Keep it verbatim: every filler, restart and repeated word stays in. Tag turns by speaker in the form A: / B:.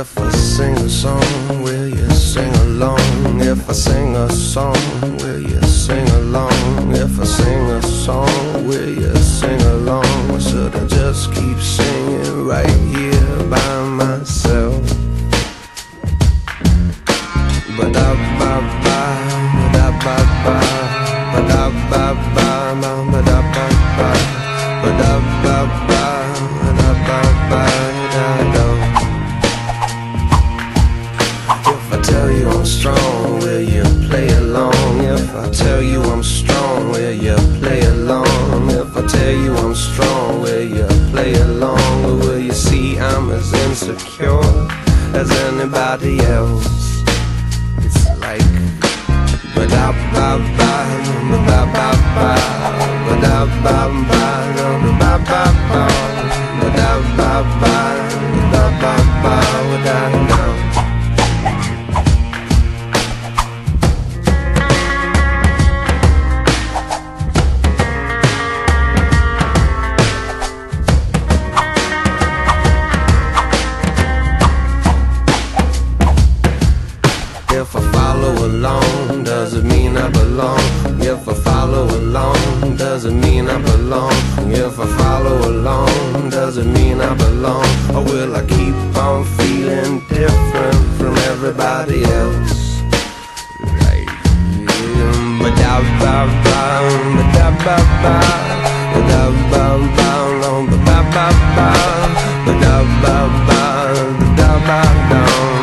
A: If I sing a song, will you sing along? If I sing a song, will you sing along? If I sing a song, will you sing along? Or should I just keep singing right here by myself? Ba-da-ba-ba, ba-da-ba-ba, ba-da-ba-ba, ba-da-ba-ba, ba-da-ba-ba, ba-da-ba-ba-da-da. If I tell you I'm strong, will you play along? If I tell you I'm strong, will you play along? If I tell you I'm strong, will you play along? Or will you see I'm as insecure as anybody else? It's like ba-da-ba-ba, ba-da-ba-ba, ba-da-ba-ba, ba-da-ba-ba, ba-da-ba-ba, ba-da-ba-ba, ba-da-da. If I follow along, does it mean I belong? If I follow along, does it mean I belong? If I follow along, does it mean I belong? Or will I keep on feeling different from everybody else? Like, ba-da-ba-ba, ba-da-ba-ba, ba-da-ba-ba, ba-da-ba-ba, ba-da-ba-ba, ba-da-ba-ba.